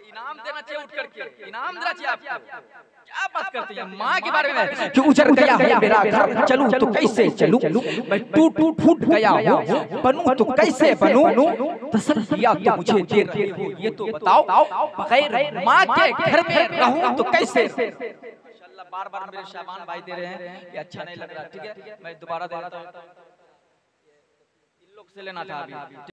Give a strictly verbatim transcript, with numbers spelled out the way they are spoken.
इनाम देना चाहिए उठ करके, इनाम देना चाहिए आपको। क्या बात करती है माँ के बारे में कि उजड़ गया है मेरा घर, चलूं तो कैसे चलूं, मैं टूट फूट गया हूँ, बनूं तो कैसे बनूं, तसल्ली दिया तो मुझे दे रहे हो ये तो बताओ, बगैर माँ के घर में रहूं तो कैसे। माशाल्लाह बार बार मेरे शाबान भाई दे रहे हैं कि अच्छा नहीं लग रहा, ठीक है मैं दोबारा दे देता हूँ, इन लोग से लेना था अभी।